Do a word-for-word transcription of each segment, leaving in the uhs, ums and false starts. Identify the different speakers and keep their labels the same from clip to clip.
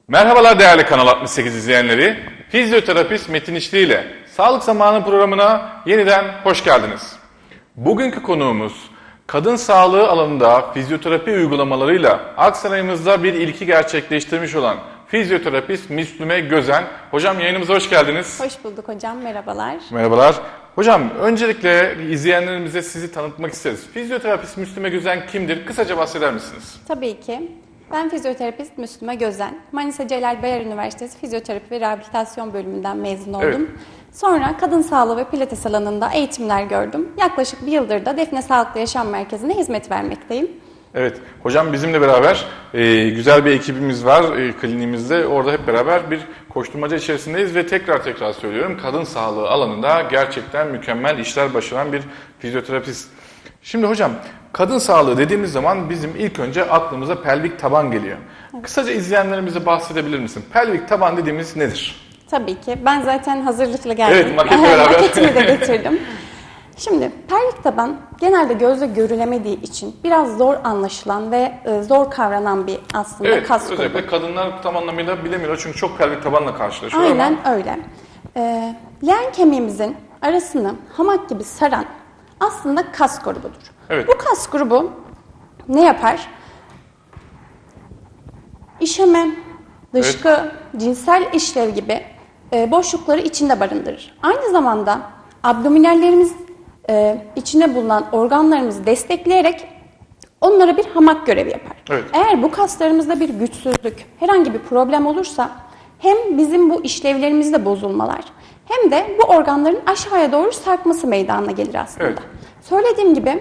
Speaker 1: Merhabalar değerli Kanal altmış sekiz izleyenleri. Fizyoterapist Metin İşli ile Sağlık Zamanı programına yeniden hoş geldiniz. Bugünkü konuğumuz kadın sağlığı alanında fizyoterapi uygulamalarıyla Aksaray'ımızda bir ilki gerçekleştirmiş olan fizyoterapist Müslüme Gözen. Hocam yayınımıza hoş geldiniz.
Speaker 2: Hoş bulduk hocam, merhabalar.
Speaker 1: Merhabalar. Hocam öncelikle izleyenlerimize sizi tanıtmak isteriz. Fizyoterapist Müslüme Gözen kimdir? Kısaca bahseder misiniz?
Speaker 2: Tabii ki. Ben fizyoterapist Müslüme Gözen. Manisa Celal Bayar Üniversitesi Fizyoterapi ve Rehabilitasyon bölümünden mezun oldum. Evet. Sonra kadın sağlığı ve pilates alanında eğitimler gördüm. Yaklaşık bir yıldır da Defne Sağlıklı Yaşam Merkezi'ne hizmet vermekteyim.
Speaker 1: Evet, hocam bizimle beraber e, güzel bir ekibimiz var e, kliniğimizde. Orada hep beraber bir koşturmaca içerisindeyiz ve tekrar tekrar söylüyorum, kadın sağlığı alanında gerçekten mükemmel işler başaran bir fizyoterapist. Şimdi hocam, kadın sağlığı dediğimiz zaman bizim ilk önce aklımıza pelvik taban geliyor. Evet. Kısaca izleyenlerimize bahsedebilir misin? Pelvik taban dediğimiz nedir?
Speaker 2: Tabii ki. Ben zaten hazırlıklı geldim.
Speaker 1: Evet, maketle beraber.
Speaker 2: Maketimi de getirdim. Şimdi pelvik taban genelde gözle görülemediği için biraz zor anlaşılan ve zor kavranan bir aslında
Speaker 1: evet,
Speaker 2: kas grubu.
Speaker 1: Özellikle kadınlar tam anlamıyla bilemiyor çünkü çok pelvik tabanla karşılaşıyor.
Speaker 2: Aynen
Speaker 1: ama...
Speaker 2: öyle. Ee, leğen kemiğimizin arasını hamak gibi saran aslında kas grubudur.
Speaker 1: Evet.
Speaker 2: Bu kas grubu ne yapar? İşeme, dışkı, evet. cinsel işlev gibi e, boşlukları içinde barındırır. Aynı zamanda abdominallerimiz e, içinde bulunan organlarımızı destekleyerek onlara bir hamak görevi yapar.
Speaker 1: Evet.
Speaker 2: Eğer bu kaslarımızda bir güçsüzlük, herhangi bir problem olursa hem bizim bu işlevlerimizde bozulmalar hem de bu organların aşağıya doğru sarkması meydana gelir aslında.
Speaker 1: Evet.
Speaker 2: Söylediğim gibi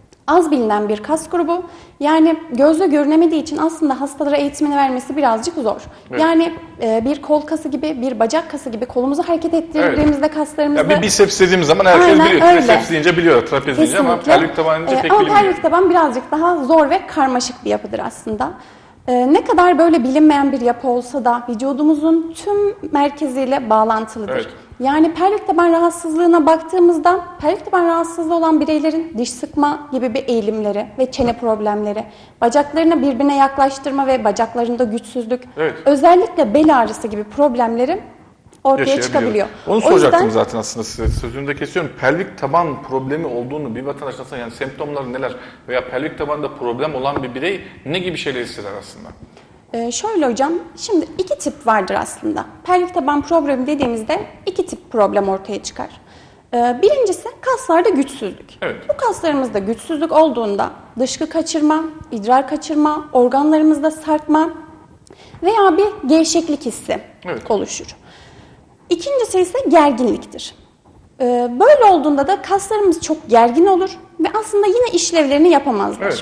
Speaker 2: az bilinen bir kas grubu, yani gözle görünemediği için aslında hastalara eğitimini vermesi birazcık zor. Evet. Yani e, bir kol kası gibi, bir bacak kası gibi kolumuzu hareket ettirdiğimizde evet. kaslarımızda...
Speaker 1: Ya bir biceps dediğimiz zaman herkes aynen biliyor. Öyle. Triceps deyince biliyor, trapez deyince ama pelvik taban deyince
Speaker 2: ee,
Speaker 1: pek
Speaker 2: ama
Speaker 1: bilinmiyor.
Speaker 2: Pelvik taban birazcık daha zor ve karmaşık bir yapıdır aslında. Ee, ne kadar böyle bilinmeyen bir yapı olsa da vücudumuzun tüm merkeziyle bağlantılıdır. Evet. Yani pelvik taban rahatsızlığına baktığımızda pelvik taban rahatsızlığı olan bireylerin diş sıkma gibi bir eğilimleri ve çene problemleri, bacaklarını birbirine yaklaştırma ve bacaklarında güçsüzlük, evet. özellikle bel ağrısı gibi problemleri ortaya çıkabiliyor.
Speaker 1: Onu soracaktım yüzden, zaten aslında size. Sözünü de kesiyorum. Pelvik taban problemi olduğunu bir vatandaş nasıl, yani semptomları neler veya pelvik tabanda problem olan bir birey ne gibi şeyler hisseder aslında?
Speaker 2: Ee, şöyle hocam, şimdi iki tip vardır aslında. Pelvik taban problemi dediğimizde iki tip problem ortaya çıkar. Ee, birincisi kaslarda güçsüzlük. Evet. Bu kaslarımızda güçsüzlük olduğunda dışkı kaçırma, idrar kaçırma, organlarımızda sarkma veya bir gevşeklik hissi evet. oluşur. İkincisi ise gerginliktir. Ee, böyle olduğunda da kaslarımız çok gergin olur ve aslında yine işlevlerini yapamazlar. Evet.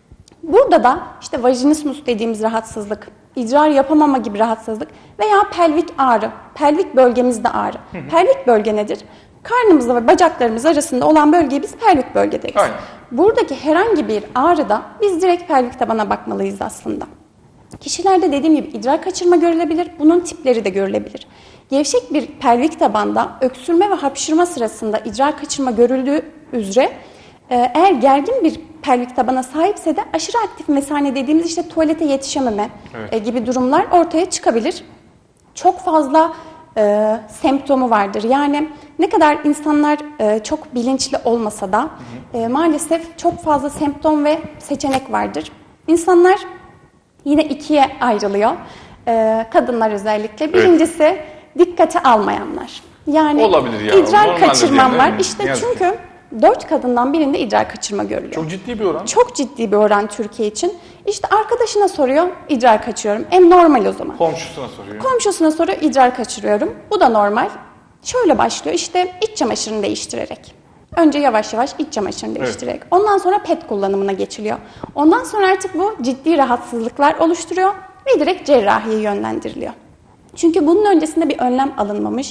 Speaker 2: Burada da işte vajinismus dediğimiz rahatsızlık, idrar yapamama gibi rahatsızlık veya pelvik ağrı, pelvik bölgemizde ağrı. Hı hı. Pelvik bölge nedir? Karnımızla ve bacaklarımız arasında olan bölgeye biz pelvik bölge deriz. Aynen. Buradaki herhangi bir ağrıda biz direkt pelvik tabana bakmalıyız aslında. Kişilerde dediğim gibi idrar kaçırma görülebilir, bunun tipleri de görülebilir. Gevşek bir pelvik tabanda öksürme ve hapşırma sırasında idrar kaçırma görüldüğü üzere eğer gergin bir pelvik tabana sahipse de aşırı aktif mesane dediğimiz işte tuvalete yetişememe evet. gibi durumlar ortaya çıkabilir. Çok fazla e, semptomu vardır. Yani ne kadar insanlar e, çok bilinçli olmasa da hı hı. E, maalesef çok fazla semptom ve seçenek vardır. İnsanlar yine ikiye ayrılıyor. E, kadınlar özellikle. Birincisi evet. dikkate almayanlar. Yani
Speaker 1: olabilir ya.
Speaker 2: idrar kaçırmam var. İşte ne çünkü yazık. Dört kadından birinde idrar kaçırma görülüyor.
Speaker 1: Çok ciddi bir oran.
Speaker 2: Çok ciddi bir oran Türkiye için. İşte arkadaşına soruyor, idrar kaçırıyorum. En normal o zaman.
Speaker 1: Komşusuna soruyor.
Speaker 2: Komşusuna soruyor, idrar kaçırıyorum. Bu da normal. Şöyle başlıyor, işte iç çamaşırını değiştirerek. Önce yavaş yavaş iç çamaşırını değiştirerek. Evet. Ondan sonra pet kullanımına geçiliyor. Ondan sonra artık bu ciddi rahatsızlıklar oluşturuyor ve direkt cerrahiye yönlendiriliyor. Çünkü bunun öncesinde bir önlem alınmamış,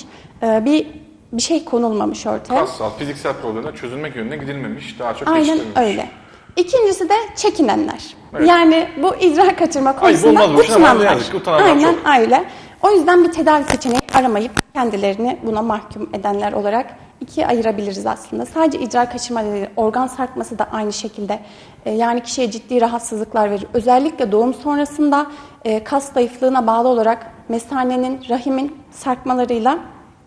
Speaker 2: bir bir şey konulmamış ortaya.
Speaker 1: Kassal, fiziksel problemler çözülmek yönüne gidilmemiş, daha çok
Speaker 2: aynen öyle. İkincisi de çekinenler. Evet. Yani bu idrar kaçırma konusunda
Speaker 1: utananlar.
Speaker 2: Aynen öyle. O yüzden bir tedavi seçeneği aramayıp kendilerini buna mahkum edenler olarak ikiye ayırabiliriz aslında. Sadece idrar kaçırma değil, organ sarkması da aynı şekilde. E, yani kişiye ciddi rahatsızlıklar verir. Özellikle doğum sonrasında e, kas zayıflığına bağlı olarak mesanenin, rahimin sarkmalarıyla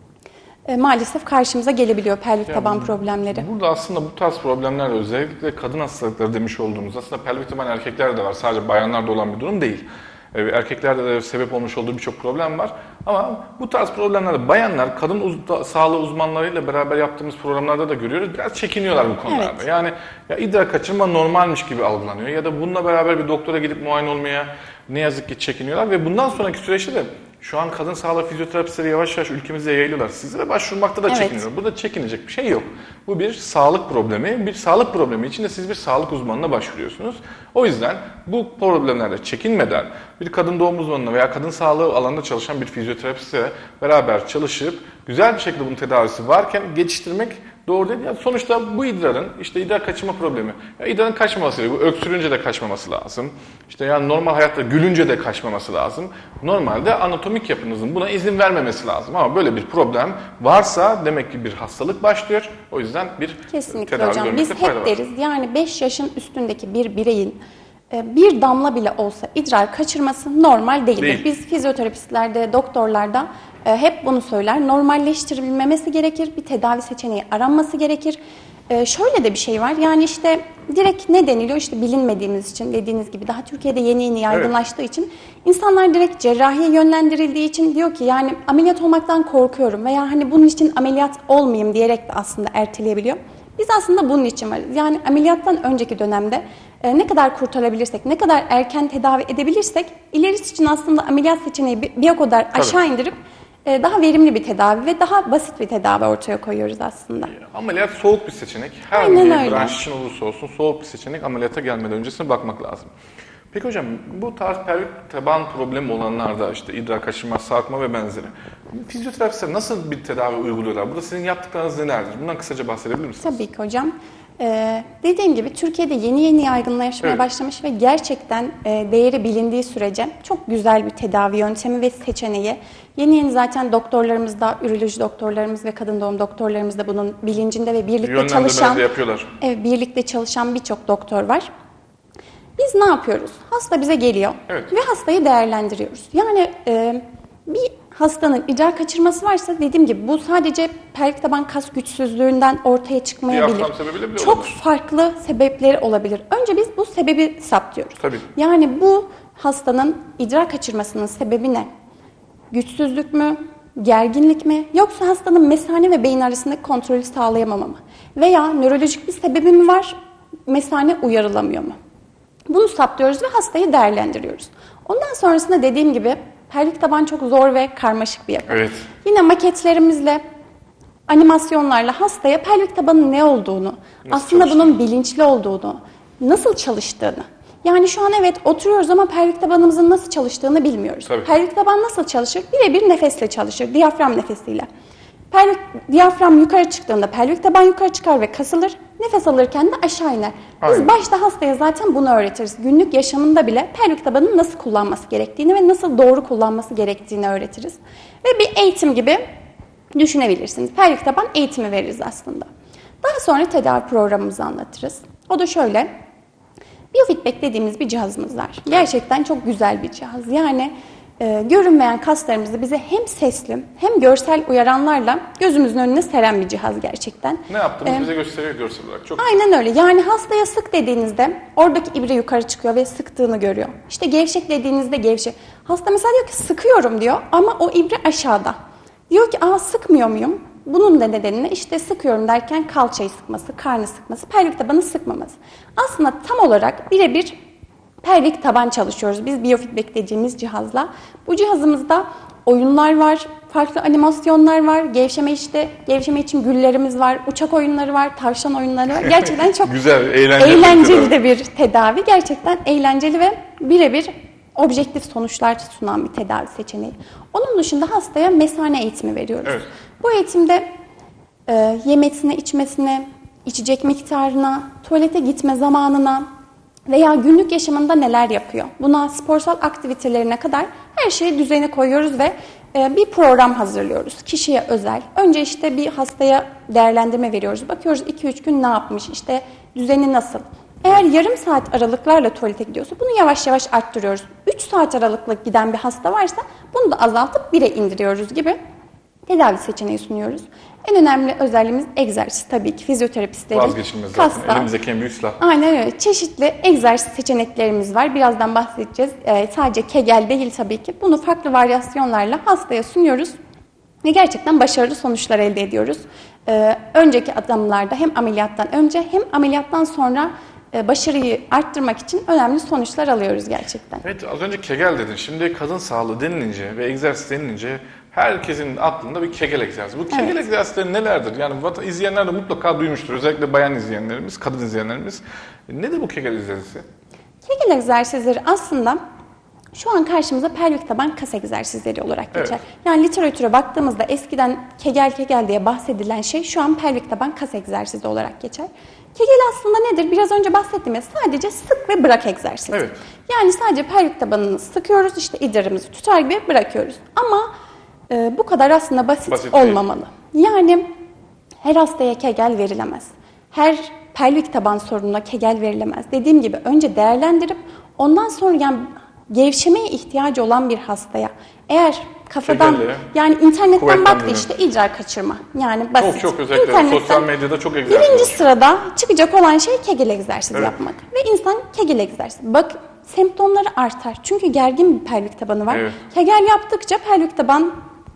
Speaker 2: e, maalesef karşımıza gelebiliyor pelvik yani, taban problemleri.
Speaker 1: Burada aslında bu tarz problemler özellikle kadın hastalıkları demiş olduğumuz aslında pelvik taban erkeklerde de var. Sadece bayanlarda olan bir durum değil. Erkeklerde de sebep olmuş olduğu birçok problem var. Ama bu tarz problemlerde bayanlar kadın uz- sağlığı uzmanlarıyla beraber yaptığımız programlarda da görüyoruz. Biraz çekiniyorlar bu konularda. Evet. Yani ya idrar kaçırma normalmiş gibi algılanıyor ya da bununla beraber bir doktora gidip muayene olmaya ne yazık ki çekiniyorlar ve bundan sonraki süreçte de şu an kadın sağlığı fizyoterapistleri yavaş yavaş ülkemizde yayılıyorlar. Sizlere başvurmakta da evet. çekiniyorlar. Burada çekinecek bir şey yok. Bu bir sağlık problemi. Bir sağlık problemi için de siz bir sağlık uzmanına başvuruyorsunuz. O yüzden bu problemlerde çekinmeden bir kadın doğum uzmanına veya kadın sağlığı alanında çalışan bir fizyoterapistle beraber çalışıp güzel bir şekilde bunun tedavisi varken geçiştirmek doğru değil. Yani sonuçta bu idrarın işte idrar kaçırma problemi. Ya idrarın kaçmaması gerekiyor. Bu öksürünce de kaçmaması lazım. İşte yani normal hayatta gülünce de kaçmaması lazım. Normalde anatomik yapınızın buna izin vermemesi lazım. Ama böyle bir problem varsa demek ki bir hastalık başlıyor. O yüzden bir
Speaker 2: kesinlikle
Speaker 1: tedavi
Speaker 2: hocam.
Speaker 1: görmekte
Speaker 2: Biz
Speaker 1: fayda
Speaker 2: hep
Speaker 1: var.
Speaker 2: deriz yani beş yaşın üstündeki bir bireyin bir damla bile olsa idrar kaçırması normal değildir.
Speaker 1: Değil.
Speaker 2: Biz fizyoterapistlerde, doktorlarda hep bunu söyler. Normalleştirilmemesi gerekir. Bir tedavi seçeneği aranması gerekir. Şöyle de bir şey var. Yani işte direkt ne deniliyor? İşte bilinmediğimiz için dediğiniz gibi daha Türkiye'de yeni yeni yaygınlaştığı evet. için insanlar direkt cerrahiye yönlendirildiği için diyor ki yani ameliyat olmaktan korkuyorum veya hani bunun için ameliyat olmayayım diyerek de aslında erteleyebiliyor. Biz aslında bunun için varız. Yani ameliyattan önceki dönemde e, ne kadar kurtarabilirsek, ne kadar erken tedavi edebilirsek ilerisi için aslında ameliyat seçeneği bir, bir o kadar Tabii. aşağı indirip e, daha verimli bir tedavi ve daha basit bir tedavi ortaya koyuyoruz aslında.
Speaker 1: Ameliyat soğuk bir seçenek. Her
Speaker 2: Aynen
Speaker 1: bir branş için olursa olsun soğuk bir seçenek. Ameliyata gelmeden öncesine bakmak lazım. Peki hocam bu tarz pelvik taban problemi olanlarda işte idrar kaçırma, sarkma ve benzeri fizyoterapistler nasıl bir tedavi uyguluyorlar? Burada sizin yaptıklarınız nelerdir? Bundan kısaca bahsedebilir misiniz?
Speaker 2: Tabii ki hocam. Ee, dediğim gibi Türkiye'de yeni yeni yaygınlaşmaya evet. başlamış ve gerçekten e, değeri bilindiği sürece çok güzel bir tedavi yöntemi ve seçeneği. Yeni yeni zaten doktorlarımız da, üroloji doktorlarımız ve kadın doğum doktorlarımız da bunun bilincinde ve birlikte çalışan,
Speaker 1: yapıyorlar.
Speaker 2: Evet, birlikte çalışan birçok doktor var. Biz ne yapıyoruz? Hasta bize geliyor evet. ve hastayı değerlendiriyoruz. Yani e, bir hastanın idrar kaçırması varsa dediğim gibi bu sadece pelvik taban kas güçsüzlüğünden ortaya çıkmayabilir. Çok olabilir. farklı sebepleri olabilir. Önce biz bu sebebi saptıyoruz.
Speaker 1: Tabii.
Speaker 2: Yani bu hastanın idrar kaçırmasının sebebi ne? Güçsüzlük mü? Gerginlik mi? Yoksa hastanın mesane ve beyin arasındaki kontrolü sağlayamama mı? Veya nörolojik bir sebebi mi var? Mesane uyarılamıyor mu? Bunu saptıyoruz ve hastayı değerlendiriyoruz. Ondan sonrasında dediğim gibi pelvik taban çok zor ve karmaşık bir yapı.
Speaker 1: Evet.
Speaker 2: Yine maketlerimizle, animasyonlarla hastaya pelvik tabanın ne olduğunu, nasıl aslında bunun bilinçli olduğunu, nasıl çalıştığını. Yani şu an evet oturuyoruz ama pelvik tabanımızın nasıl çalıştığını bilmiyoruz. Tabii. Pelvik taban nasıl çalışır? Birebir nefesle çalışır, diyafram nefesiyle. Pelvik, diyafram yukarı çıktığında pelvik taban yukarı çıkar ve kasılır. Nefes alırken de aşağı iner. Biz Aynen. başta hastaya zaten bunu öğretiriz. Günlük yaşamında bile pelvik tabanını nasıl kullanması gerektiğini ve nasıl doğru kullanması gerektiğini öğretiriz. Ve bir eğitim gibi düşünebilirsiniz. Pelvik taban eğitimi veririz aslında. Daha sonra tedavi programımızı anlatırız. O da şöyle. Biofeedback dediğimiz bir cihazımız var. Gerçekten çok güzel bir cihaz. Yani e, görünmeyen kaslarımızı bize hem sesli hem görsel uyaranlarla gözümüzün önüne seren bir cihaz gerçekten.
Speaker 1: Ne yaptığımızı ee, bize gösteriyor görsel olarak. Çok
Speaker 2: aynen güzel. Öyle. Yani hastaya sık dediğinizde oradaki ibre yukarı çıkıyor ve sıktığını görüyor. İşte gevşek dediğinizde gevşek. Hasta mesela diyor ki sıkıyorum diyor ama o ibre aşağıda. Diyor ki aa sıkmıyor muyum? Bunun da nedenini işte sıkıyorum derken kalçayı sıkması, karnı sıkması, pelvik tabanı sıkmaması. Aslında tam olarak birebir pelvik taban çalışıyoruz biz biofeedback dediğimiz cihazla. Bu cihazımızda oyunlar var, farklı animasyonlar var, gevşeme işte gevşeme için güllerimiz var, uçak oyunları var, tavşan oyunları var. Gerçekten çok
Speaker 1: güzel, eğlenceli,
Speaker 2: eğlenceli de bir tedavi. Gerçekten eğlenceli ve birebir objektif sonuçlar sunan bir tedavi seçeneği. Onun dışında hastaya mesane eğitimi veriyoruz. Evet. Bu eğitimde e, yemesine, içmesine, içecek miktarına, tuvalete gitme zamanına veya günlük yaşamında neler yapıyor? Buna sporsal aktivitelerine kadar her şeyi düzene koyuyoruz ve e, bir program hazırlıyoruz. Kişiye özel. Önce işte bir hastaya değerlendirme veriyoruz. Bakıyoruz iki üç gün ne yapmış, işte düzeni nasıl. Eğer yarım saat aralıklarla tuvalete gidiyorsa bunu yavaş yavaş arttırıyoruz. üç saat aralıkla giden bir hasta varsa bunu da azaltıp bire indiriyoruz gibi tedavi seçeneği sunuyoruz. En önemli özelliğimiz egzersiz tabii ki. Fizyoterapistleri,
Speaker 1: vazgeçilmez zaten.
Speaker 2: kaslar.
Speaker 1: Elimizdeki en büyük silah.
Speaker 2: Aynen öyle. Çeşitli egzersiz seçeneklerimiz var. Birazdan bahsedeceğiz. Ee, sadece Kegel değil tabii ki. Bunu farklı varyasyonlarla hastaya sunuyoruz. Ve gerçekten başarılı sonuçlar elde ediyoruz. Ee, önceki adımlarda hem ameliyattan önce hem ameliyattan sonra e, başarıyı arttırmak için önemli sonuçlar alıyoruz gerçekten.
Speaker 1: Evet, az önce Kegel dedin. Şimdi kadın sağlığı denilince ve egzersiz denilince herkesin aklında bir Kegel egzersizi. Bu Kegel
Speaker 2: Evet.
Speaker 1: egzersizleri nelerdir? Yani izleyenler de mutlaka duymuştur. Özellikle bayan izleyenlerimiz, kadın izleyenlerimiz. Nedir bu Kegel egzersizi?
Speaker 2: Kegel egzersizleri aslında şu an karşımıza pelvik taban kas egzersizleri olarak geçer.
Speaker 1: Evet.
Speaker 2: Yani literatüre baktığımızda eskiden Kegel Kegel diye bahsedilen şey şu an pelvik taban kas egzersizi olarak geçer. Kegel aslında nedir? Biraz önce bahsettim ya, sadece sık ve bırak egzersizi.
Speaker 1: Evet.
Speaker 2: Yani sadece pelvik tabanını sıkıyoruz, işte idrarımızı tutar gibi bırakıyoruz. Ama e, bu kadar aslında basit,
Speaker 1: Basit değil.
Speaker 2: olmamalı. Yani her hastaya Kegel verilemez. Her pelvik taban sorununa Kegel verilemez. Dediğim gibi önce değerlendirip ondan sonra yani gevşemeye ihtiyacı olan bir hastaya eğer kafadan
Speaker 1: Kegelle,
Speaker 2: yani internetten baktı
Speaker 1: kuvvetlendirme.
Speaker 2: işte idrar kaçırma yani basit.
Speaker 1: Çok çok özellikle
Speaker 2: İnternetten
Speaker 1: sosyal medyada çok egzersiz
Speaker 2: birinci
Speaker 1: var.
Speaker 2: sırada çıkacak olan şey Kegel egzersizi
Speaker 1: Evet.
Speaker 2: yapmak. Ve insan Kegel egzersizi. Bak semptomları artar. Çünkü gergin bir pelvik tabanı var.
Speaker 1: Evet.
Speaker 2: Kegel yaptıkça pelvik taban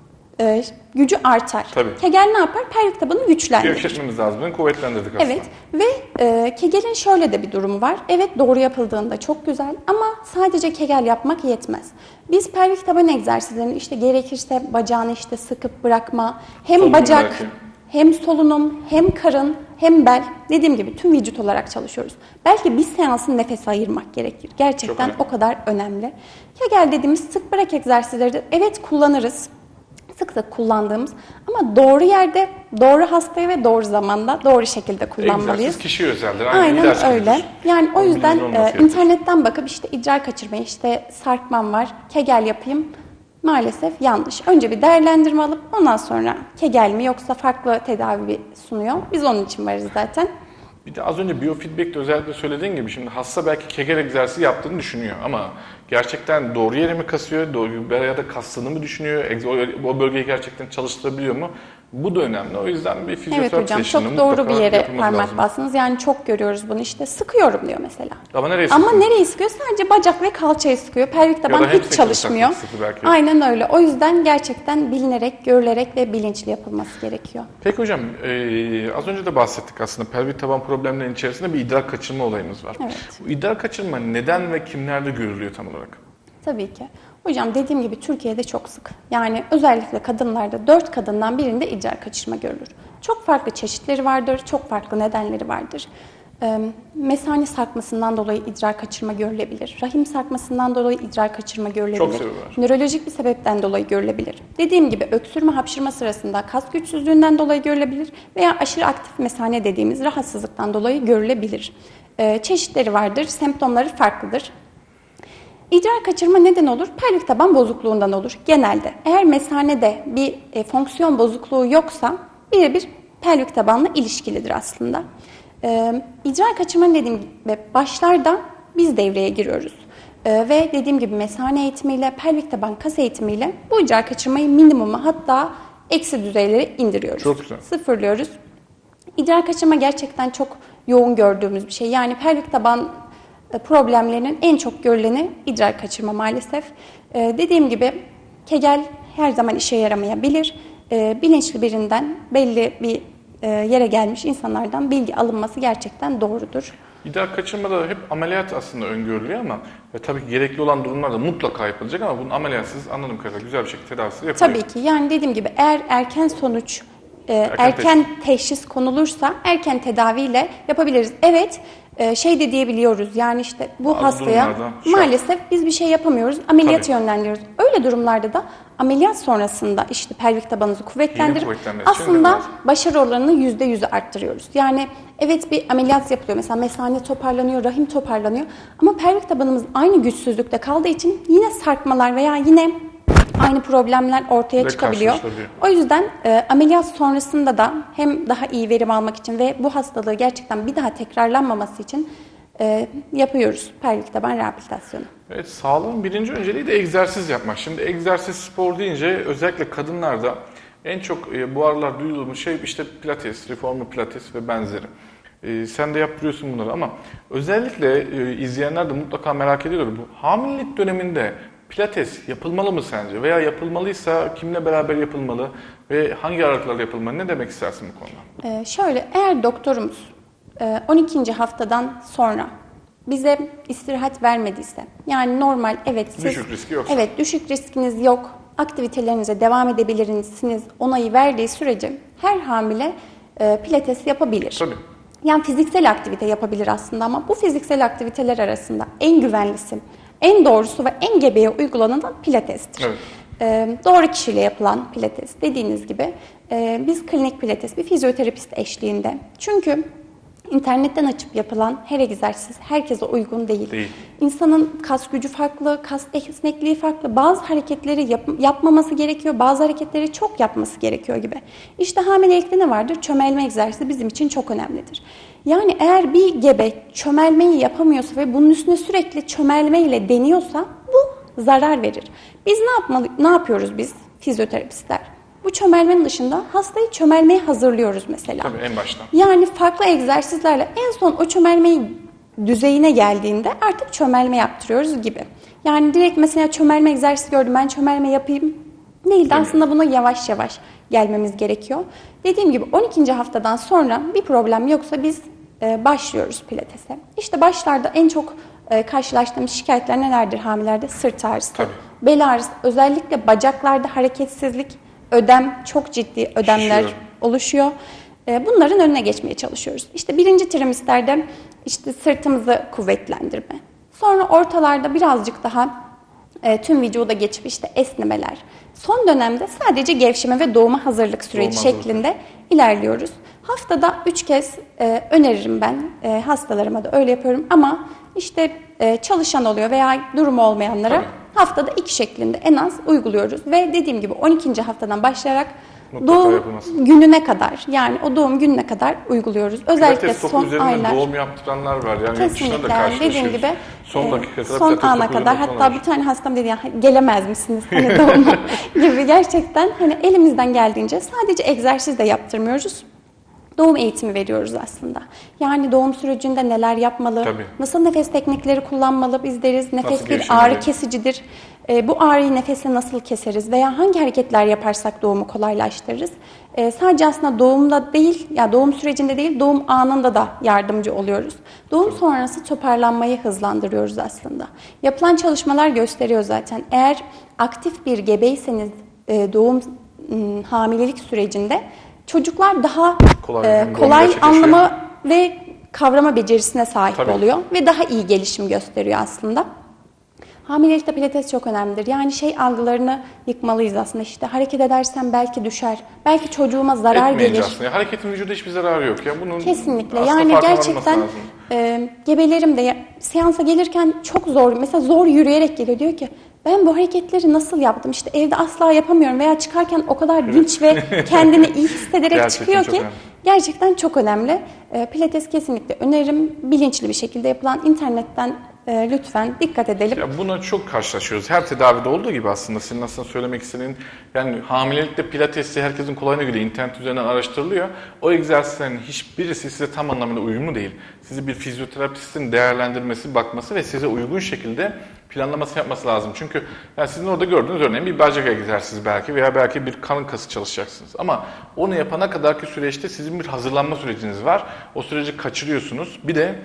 Speaker 2: e, gücü artar.
Speaker 1: Tabii.
Speaker 2: Kegel ne yapar? Pelvik tabanı güçlendirir.
Speaker 1: Gevşetmemiz lazım. Bunu kuvvetlendirdik aslında.
Speaker 2: Evet ve e, Kegel'in şöyle de bir durumu var. Evet doğru yapıldığında çok güzel ama sadece Kegel yapmak yetmez. Biz pelvik taban egzersizlerini işte gerekirse bacağını işte sıkıp bırakma, hem
Speaker 1: Solunum
Speaker 2: bacak,
Speaker 1: belki.
Speaker 2: hem solunum, hem karın, hem bel, dediğim gibi tüm vücut olarak çalışıyoruz. Belki bir seansın nefes ayırmak gerekir. Gerçekten
Speaker 1: Çok önemli.
Speaker 2: o kadar önemli. Kegel dediğimiz sık bırak egzersizleri de evet kullanırız. Sık sık kullandığımız ama doğru yerde, doğru hastaya ve doğru zamanda, doğru şekilde kullanmalıyız.
Speaker 1: Egzersiz kişiye özeldir. Aynı
Speaker 2: Aynen
Speaker 1: ilaç
Speaker 2: öyle.
Speaker 1: gibidir.
Speaker 2: Yani o
Speaker 1: Onun
Speaker 2: yüzden
Speaker 1: bilinci olması
Speaker 2: e,
Speaker 1: gerekir.
Speaker 2: internetten bakıp işte idrar kaçırmayı, işte sarkmam var, Kegel yapayım. Maalesef yanlış. Önce bir değerlendirme alıp ondan sonra Kegel mi yoksa farklı tedavi sunuyor. Biz onun için varız zaten.
Speaker 1: Bir de az önce biyofeedback'te özellikle söylediğin gibi şimdi hasta belki Kegel egzersizi yaptığını düşünüyor ama gerçekten doğru yere mi kasıyor, doğru ya da kastığını mı düşünüyor, egz- o bölgeyi gerçekten çalıştırabiliyor mu? Bu da önemli. O yüzden bir
Speaker 2: Evet
Speaker 1: fizyoterapi
Speaker 2: hocam
Speaker 1: seçiminin
Speaker 2: çok doğru
Speaker 1: mutlaka
Speaker 2: bir yere
Speaker 1: yapılması
Speaker 2: parmak
Speaker 1: lazım.
Speaker 2: bastınız. Yani çok görüyoruz bunu işte sıkıyorum diyor mesela.
Speaker 1: Ama nereye
Speaker 2: Ama
Speaker 1: sıksın?
Speaker 2: nereye sıkıyor? Sadece bacak ve kalçayı sıkıyor. Pelvik taban
Speaker 1: da
Speaker 2: hiç
Speaker 1: hepsini
Speaker 2: çalışmıyor.
Speaker 1: sıktı belki.
Speaker 2: Aynen öyle. O yüzden gerçekten bilinerek, görülerek ve bilinçli yapılması gerekiyor.
Speaker 1: Peki hocam, e, az önce de bahsettik aslında pelvik taban problemlerinin içerisinde bir idrar kaçırma olayımız var.
Speaker 2: Evet.
Speaker 1: Bu idrar kaçırma neden ve kimlerde görülüyor tam olarak?
Speaker 2: Tabii ki. Hocam dediğim gibi Türkiye'de çok sık. Yani özellikle kadınlarda dört kadından birinde idrar kaçırma görülür. Çok farklı çeşitleri vardır, çok farklı nedenleri vardır. Ee, mesane sarkmasından dolayı idrar kaçırma görülebilir. Rahim sarkmasından dolayı idrar kaçırma görülebilir.
Speaker 1: Çok sebebi var.
Speaker 2: Nörolojik bir sebepten dolayı görülebilir. Dediğim gibi öksürme, hapşırma sırasında kas güçsüzlüğünden dolayı görülebilir veya aşırı aktif mesane dediğimiz rahatsızlıktan dolayı görülebilir. Ee, çeşitleri vardır, semptomları farklıdır. İdrar kaçırma neden olur? Pelvik taban bozukluğundan olur genelde. Eğer mesanede bir e, fonksiyon bozukluğu yoksa birebir pelvik tabanla ilişkilidir aslında. E, idrar kaçırma dediğim gibi başlarda biz devreye giriyoruz. E, ve dediğim gibi mesane eğitimiyle, pelvik taban kas eğitimiyle bu idrar kaçırmayı minimuma hatta eksi düzeylere indiriyoruz.
Speaker 1: Çok güzel.
Speaker 2: Sıfırlıyoruz. İdrar kaçırma gerçekten çok yoğun gördüğümüz bir şey. Yani pelvik taban problemlerinin en çok görüleni idrar kaçırma maalesef. Ee, dediğim gibi Kegel her zaman işe yaramayabilir. Ee, bilinçli birinden belli bir e, yere gelmiş insanlardan bilgi alınması gerçekten doğrudur.
Speaker 1: İdrar kaçırmada hep ameliyat aslında öngörülüyor ama ve tabii ki gerekli olan durumlarda mutlaka yapılacak ama bunun ameliyatsız anladığım kadarıyla güzel bir şekilde tedavisi yapılıyor.
Speaker 2: Tabii ki yani dediğim gibi eğer erken sonuç, e,
Speaker 1: Erken
Speaker 2: erken teşhis konulursa erken tedaviyle yapabiliriz. Evet. Ee, şey de diyebiliyoruz yani işte bu
Speaker 1: Bazı
Speaker 2: hastaya
Speaker 1: durumlarda şok.
Speaker 2: maalesef biz bir şey yapamıyoruz, ameliyat
Speaker 1: Tabii.
Speaker 2: yönlendiriyoruz. Öyle durumlarda da ameliyat sonrasında işte pelvik tabanınızı kuvvetlendirip
Speaker 1: kuvvetlenmesi için
Speaker 2: aslında
Speaker 1: lazım.
Speaker 2: başarı oranını yüzde yüze arttırıyoruz. Yani evet bir ameliyat yapılıyor mesela mesane toparlanıyor, rahim toparlanıyor ama pelvik tabanımız aynı güçsüzlükte kaldığı için yine sarkmalar veya yine aynı problemler ortaya
Speaker 1: Ve
Speaker 2: çıkabiliyor.
Speaker 1: karşılaşılabiliyor.
Speaker 2: O yüzden e, ameliyat sonrasında da hem daha iyi verim almak için ve bu hastalığı gerçekten bir daha tekrarlanmaması için e, yapıyoruz pelvik taban rehabilitasyonu.
Speaker 1: Evet, sağlığın birinci önceliği de egzersiz yapmak. Şimdi egzersiz, spor deyince özellikle kadınlarda en çok e, bu aralar duyduğumuz şey işte pilates, reformer pilates ve benzeri. E, sen de yaptırıyorsun bunları ama özellikle e, izleyenler de mutlaka merak ediyorlar. Bu hamilelik döneminde pilates yapılmalı mı sence? Veya yapılmalıysa kimle beraber yapılmalı ve hangi aralıklarla yapılmalı? Ne demek istersin bu konuda?
Speaker 2: E, şöyle, eğer doktorumuz e, on ikinci haftadan sonra bize istirahat vermediyse, yani normal, evet siz
Speaker 1: Düşük riski yoksa.
Speaker 2: evet düşük riskiniz yok, aktivitelerinize devam edebilirsiniz onayı verdiği sürece her hamile e, pilates yapabilir.
Speaker 1: Tabii.
Speaker 2: Yani fiziksel aktivite yapabilir aslında ama bu fiziksel aktiviteler arasında en güvenlisi, en doğrusu ve en gebeye uygulanan da pilatestir.
Speaker 1: Evet.
Speaker 2: Ee, doğru kişiyle yapılan pilates dediğiniz gibi e, biz klinik pilates bir fizyoterapist eşliğinde. Çünkü internetten açıp yapılan her egzersiz herkese uygun değil.
Speaker 1: Değil.
Speaker 2: İnsanın kas gücü farklı, kas esnekliği farklı. Bazı hareketleri yap, yapmaması gerekiyor, bazı hareketleri çok yapması gerekiyor gibi. İşte hamilelikte ne vardır? Çömelme egzersizi bizim için çok önemlidir. Yani eğer bir gebe çömelmeyi yapamıyorsa ve bunun üstüne sürekli çömelmeyle deniyorsa bu zarar verir. Biz ne yapmalı, ne yapıyoruz biz fizyoterapistler? Bu çömelmenin dışında hastayı çömelmeye hazırlıyoruz mesela.
Speaker 1: Tabii, en baştan.
Speaker 2: Yani farklı egzersizlerle en son o çömelmeyi düzeyine geldiğinde artık çömelme yaptırıyoruz gibi. Yani direkt mesela çömelme egzersizi gördüm, ben çömelme yapayım değil de aslında buna yavaş yavaş gelmemiz gerekiyor. Dediğim gibi on ikinci haftadan sonra bir problem yoksa biz e, başlıyoruz pilatese. İşte başlarda en çok e, karşılaştığımız şikayetler nelerdir hamilelerde? Sırt ağrısı,
Speaker 1: Tabii.
Speaker 2: bel ağrısı, özellikle bacaklarda hareketsizlik, ödem, çok ciddi ödemler
Speaker 1: Şişiyor.
Speaker 2: oluşuyor. Bunların önüne geçmeye çalışıyoruz. İşte birinci trimesterde işte sırtımızı kuvvetlendirme. Sonra ortalarda birazcık daha e, tüm vücuda geçip işte esnemeler. Son dönemde sadece gevşeme ve doğuma hazırlık süreci
Speaker 1: Doğuma
Speaker 2: şeklinde hazırlık. ilerliyoruz. Haftada üç kez e, öneririm ben. E, hastalarıma da öyle yapıyorum ama işte e, çalışan oluyor veya durumu olmayanlara
Speaker 1: Tabii.
Speaker 2: haftada iki şeklinde en az uyguluyoruz. Ve dediğim gibi on ikinci haftadan başlayarak
Speaker 1: Mutlaka
Speaker 2: doğum
Speaker 1: yapılması.
Speaker 2: gününe kadar, yani o doğum gününe kadar uyguluyoruz. Özellikle
Speaker 1: Pilates topu
Speaker 2: son
Speaker 1: üzerinden
Speaker 2: aylar.
Speaker 1: doğum yaptıranlar var. Yani yurt dışında
Speaker 2: Kesinlikle.
Speaker 1: da
Speaker 2: Yani dediğim
Speaker 1: karşılaşıyoruz.
Speaker 2: gibi
Speaker 1: Son
Speaker 2: e,
Speaker 1: dakika kadar
Speaker 2: son
Speaker 1: pilates
Speaker 2: ana
Speaker 1: topu
Speaker 2: kadar,
Speaker 1: üzerinden
Speaker 2: hatta
Speaker 1: kullanılır.
Speaker 2: bir tane hastam dedi ya gelemez misiniz hani doğuma gibi, gerçekten hani elimizden geldiğince sadece egzersiz de yaptırmıyoruz. Doğum eğitimi veriyoruz aslında. Yani doğum sürecinde neler yapmalı,
Speaker 1: Tabii.
Speaker 2: nasıl nefes teknikleri kullanmalı biz deriz. Nefes
Speaker 1: Nasıl
Speaker 2: bir
Speaker 1: gevşemeli?
Speaker 2: ağrı kesicidir. E, bu ağrıyı nefesle nasıl keseriz veya hangi hareketler yaparsak doğumu kolaylaştırırız. E, sadece aslında doğumda değil, ya doğum sürecinde değil, doğum anında da yardımcı oluyoruz. Doğum Tabii. sonrası toparlanmayı hızlandırıyoruz aslında. Yapılan çalışmalar gösteriyor zaten. Eğer aktif bir gebeyseniz e, doğum ım, hamilelik sürecinde çocuklar daha
Speaker 1: kolay,
Speaker 2: e, kolay anlama ve kavrama becerisine sahip Tabii. oluyor ve daha iyi gelişim gösteriyor aslında. Hamilelikte pilates çok önemlidir. Yani şey algılarını yıkmalıyız aslında. İşte hareket edersem belki düşer, belki çocuğuma zarar
Speaker 1: Etmeyince
Speaker 2: gelir.
Speaker 1: aslında. Hareketin vücuda hiçbir zararı yok ya. Bunun
Speaker 2: Kesinlikle. Yani gerçekten e, gebelerim de seansa gelirken çok zor. Mesela zor yürüyerek geliyor. Diyor ki ben bu hareketleri nasıl yaptım? İşte evde asla yapamıyorum veya çıkarken o kadar dinç ve kendini iyi hissederek çıkıyor ki önemli. Gerçekten çok önemli. E, pilates kesinlikle öneririm. Bilinçli bir şekilde yapılan, internetten e, lütfen dikkat edelim.
Speaker 1: Ya buna çok karşılaşıyoruz. Her tedavide olduğu gibi aslında senin aslında söylemek istediğin, yani hamilelikte pilatesi herkesin kolayına göre internet üzerinden araştırılıyor. O egzersizlerin hiçbirisi size tam anlamıyla uyumlu değil. Sizi bir fizyoterapistin değerlendirmesi, bakması ve size uygun şekilde planlaması yapması lazım. Çünkü yani sizin orada gördüğünüz örneğin bir bacak egzersizi belki veya belki bir karın kası çalışacaksınız. Ama onu yapana kadarki süreçte sizin bir hazırlanma süreciniz var. O süreci kaçırıyorsunuz. Bir de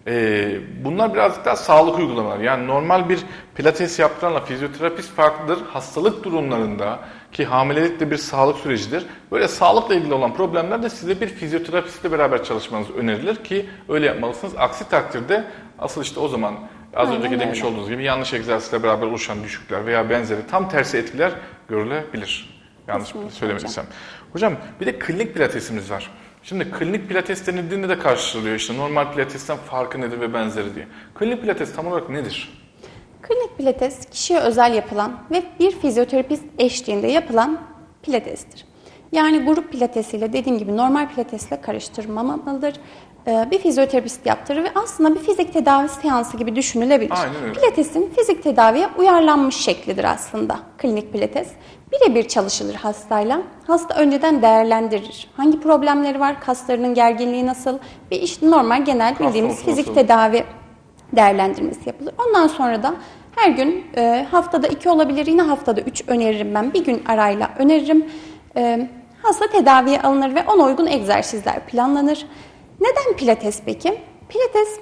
Speaker 1: e, bunlar birazcık daha sağlık uygulamalar. Yani normal bir pilates yaptıranla fizyoterapist farklıdır. Hastalık durumlarında ki hamilelik de bir sağlık sürecidir. Böyle sağlıkla ilgili olan problemlerde size bir fizyoterapistle beraber çalışmanız önerilir ki öyle yapmalısınız. Aksi takdirde asıl işte o zaman az
Speaker 2: Aynen
Speaker 1: önceki demiş
Speaker 2: öyle.
Speaker 1: olduğunuz gibi yanlış egzersizle beraber oluşan düşükler veya benzeri tam tersi etkiler görülebilir. Yanlış
Speaker 2: Kesinlikle
Speaker 1: söylemediysem. Hocam. hocam bir de klinik pilatesimiz var. Şimdi klinik pilates denildiğinde de karşılaşılıyor işte normal pilatesten farkı nedir ve benzeri diye. Klinik pilates tam olarak nedir?
Speaker 2: Klinik pilates kişiye özel yapılan ve bir fizyoterapist eşliğinde yapılan pilatestir. Yani grup pilatesiyle dediğim gibi normal pilatesle karıştırmamalıdır. Bir fizyoterapist yaptırır ve aslında bir fizik tedavi seansı gibi düşünülebilir.
Speaker 1: Aynen öyle.
Speaker 2: Pilatesin fizik tedaviye uyarlanmış şeklidir aslında klinik pilates. Birebir çalışılır hastayla. Hasta önceden değerlendirir. Hangi problemleri var, kaslarının gerginliği nasıl ve işte normal genel bildiğimiz
Speaker 1: Kas
Speaker 2: fizik
Speaker 1: nasıl?
Speaker 2: tedavi değerlendirmesi yapılır. Ondan sonra da her gün e, haftada iki olabilir, yine haftada üç öneririm ben. Bir gün arayla öneririm. E, hasta tedaviye alınır ve ona uygun egzersizler planlanır. Neden pilates peki? Pilates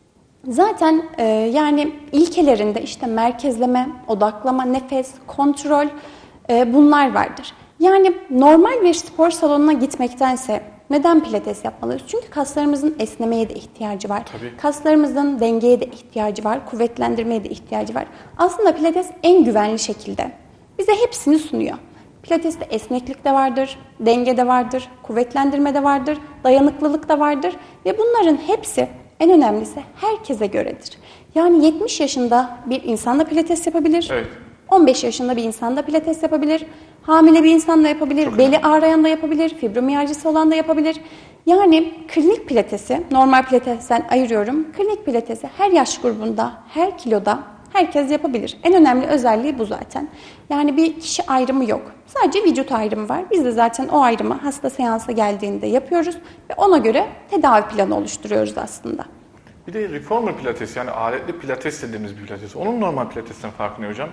Speaker 2: zaten e, yani ilkelerinde işte merkezleme, odaklama, nefes, kontrol e, bunlar vardır. Yani normal bir spor salonuna gitmektense neden pilates yapmalıyız? Çünkü kaslarımızın esnemeye de ihtiyacı var.
Speaker 1: Tabii.
Speaker 2: Kaslarımızın dengeye de ihtiyacı var, kuvvetlendirmeye de ihtiyacı var. Aslında pilates en güvenli şekilde bize hepsini sunuyor. Pilateste esneklik de vardır, denge de vardır, kuvvetlendirme de vardır, dayanıklılık da vardır ve bunların hepsi en önemlisi herkese göredir. Yani yetmiş yaşında bir insan da pilates yapabilir,
Speaker 1: Evet.
Speaker 2: on beş yaşında bir insan da pilates yapabilir, hamile bir insan da yapabilir,
Speaker 1: Çok
Speaker 2: beli
Speaker 1: önemli.
Speaker 2: ağrıyan da yapabilir, fibromiyalcisi olan da yapabilir. Yani klinik pilatesi, normal pilatesten ayırıyorum, klinik pilatesi her yaş grubunda, her kiloda herkes yapabilir. En önemli özelliği bu zaten. Yani bir kişi ayrımı yok. Sadece vücut ayrımı var. Biz de zaten o ayrımı hasta seansa geldiğinde yapıyoruz ve ona göre tedavi planı oluşturuyoruz aslında.
Speaker 1: Bir de reformer pilates yani aletli pilates dediğimiz bir pilates. Onun normal pilatesten farkı ne hocam?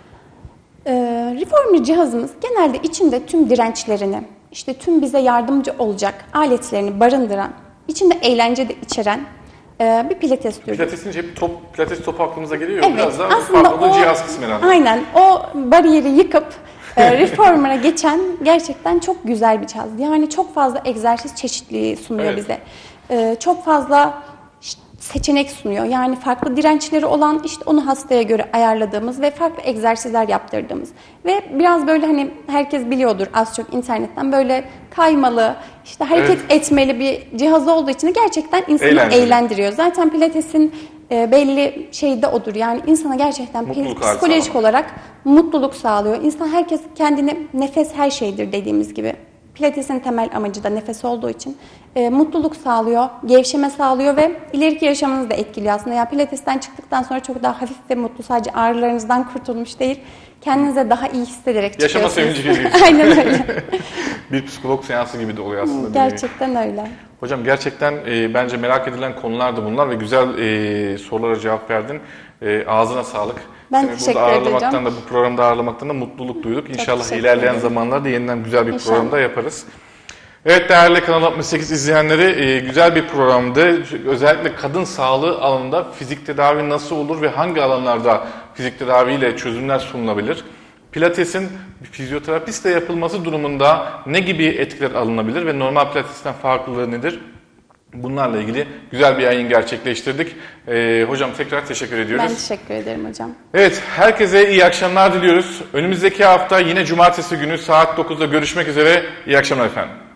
Speaker 2: Ee, reformer cihazımız genelde içinde tüm dirençlerini, işte tüm bize yardımcı olacak aletlerini barındıran, içinde eğlence de içeren e, bir pilates türü.
Speaker 1: Pilatesin hep top, pilates topu aklımıza geliyor.
Speaker 2: Evet,
Speaker 1: Biraz daha
Speaker 2: aslında
Speaker 1: farklı
Speaker 2: o,
Speaker 1: cihaz kısmı herhalde.
Speaker 2: aynen o bariyeri yıkıp e, reformer'a geçen gerçekten çok güzel bir cihaz. Yani çok fazla egzersiz çeşitliliği sunuyor
Speaker 1: Evet.
Speaker 2: bize. E, çok fazla seçenek sunuyor. Yani farklı dirençleri olan işte onu hastaya göre ayarladığımız ve farklı egzersizler yaptırdığımız. Ve biraz böyle hani herkes biliyordur az çok internetten böyle kaymalı, işte hareket
Speaker 1: Evet.
Speaker 2: etmeli bir cihaz olduğu için de gerçekten insanı
Speaker 1: Eğlenceli.
Speaker 2: eğlendiriyor. Zaten pilatesin e, belli şey de odur. Yani insana gerçekten
Speaker 1: Mutluluk hali
Speaker 2: psikolojik
Speaker 1: sağlamak.
Speaker 2: olarak mutluluk sağlıyor. İnsan herkes kendini nefes her şeydir dediğimiz gibi. Pilatesin temel amacı da nefes olduğu için e, mutluluk sağlıyor, gevşeme sağlıyor ve ileriki yaşamınızı da etkiliyor aslında. Yani pilatesten çıktıktan sonra çok daha hafif ve mutlu, sadece ağrılarınızdan kurtulmuş değil, kendinize daha iyi hissederek
Speaker 1: Yaşama
Speaker 2: çıkıyorsunuz.
Speaker 1: sevinci geliyor.
Speaker 2: Aynen öyle.
Speaker 1: Bir psikolog seansı gibi de oluyor aslında.
Speaker 2: Gerçekten öyle.
Speaker 1: Hocam gerçekten e, bence merak edilen konular da bunlar ve güzel e, sorulara cevap verdin. E, ağzına sağlık.
Speaker 2: Ben
Speaker 1: Seni
Speaker 2: teşekkür
Speaker 1: burada ağırlamaktan
Speaker 2: edeceğim.
Speaker 1: da bu programda ağırlamaktan da mutluluk duyduk. İnşallah
Speaker 2: teşekkür
Speaker 1: ilerleyen
Speaker 2: ederim.
Speaker 1: zamanlarda yeniden güzel bir
Speaker 2: İnşallah.
Speaker 1: programda yaparız. Evet değerli Kanal altmış sekiz izleyenleri e, güzel bir programdı. Özellikle kadın sağlığı alanında fizik tedavi nasıl olur ve hangi alanlarda fizik tedaviyle çözümler sunulabilir? Pilatesin fizyoterapistle yapılması durumunda ne gibi etkiler alınabilir ve normal pilatesten farklılığı nedir? Bunlarla ilgili güzel bir yayın gerçekleştirdik. Ee, hocam tekrar teşekkür ediyoruz.
Speaker 2: Ben teşekkür ederim hocam.
Speaker 1: Evet, herkese iyi akşamlar diliyoruz. Önümüzdeki hafta yine cumartesi günü saat dokuzda görüşmek üzere. İyi akşamlar efendim.